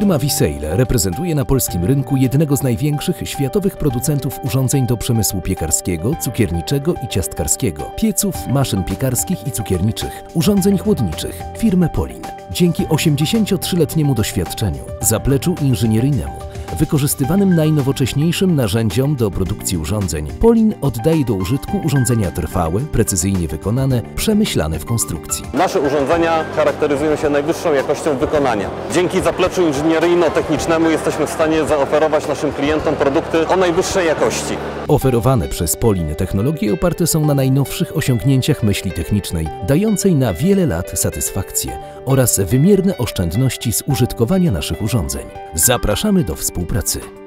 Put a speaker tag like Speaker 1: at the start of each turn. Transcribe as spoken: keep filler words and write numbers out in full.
Speaker 1: Firma Wiseyle reprezentuje na polskim rynku jednego z największych światowych producentów urządzeń do przemysłu piekarskiego, cukierniczego i ciastkarskiego, pieców, maszyn piekarskich i cukierniczych, urządzeń chłodniczych, firmę Polin. Dzięki osiemdziesięciotrzyletniemu doświadczeniu, zapleczu inżynieryjnemu, wykorzystywanym najnowocześniejszym narzędziom do produkcji urządzeń, Polin oddaje do użytku urządzenia trwałe, precyzyjnie wykonane, przemyślane w konstrukcji.
Speaker 2: Nasze urządzenia charakteryzują się najwyższą jakością wykonania. Dzięki zapleczu inżynieryjno-technicznemu jesteśmy w stanie zaoferować naszym klientom produkty o najwyższej jakości.
Speaker 1: Oferowane przez Polin technologie oparte są na najnowszych osiągnięciach myśli technicznej, dającej na wiele lat satysfakcję oraz wymierne oszczędności z użytkowania naszych urządzeń. Zapraszamy do współpracy.